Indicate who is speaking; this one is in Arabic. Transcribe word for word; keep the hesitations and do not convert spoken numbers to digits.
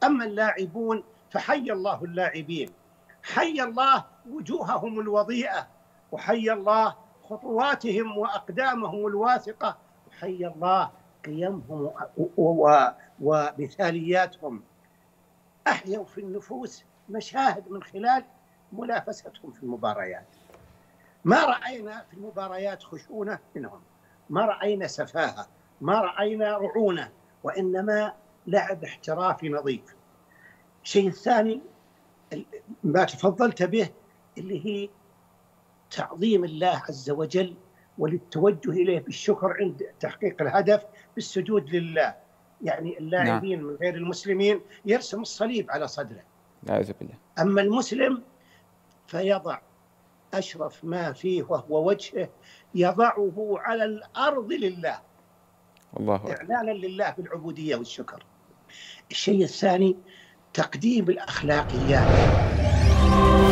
Speaker 1: أما اللاعبون فحي الله اللاعبين، حي الله وجوههم الوضيئة، وحي الله خطواتهم وأقدامهم الواثقة، وحي الله قيمهم ومثالياتهم. أحيوا في النفوس مشاهد من خلال منافستهم في المباريات. ما رأينا في المباريات خشونة منهم، ما رأينا سفاهة، ما رأينا رعونة، وإنما لعب احترافي نظيف. الشيء الثاني ما تفضلت به اللي هي تعظيم الله عز وجل وللتوجه إليه بالشكر عند تحقيق الهدف بالسجود لله. يعني اللاعبين نعم. من غير المسلمين يرسم الصليب على صدره،
Speaker 2: أعوذ بالله.
Speaker 1: أما المسلم فيضع أشرف ما فيه وهو وجهه، يضعه على الأرض لله،
Speaker 2: الله
Speaker 1: إعلانا لله بالعبودية والشكر. الشيء الثاني تقديم الأخلاقيات.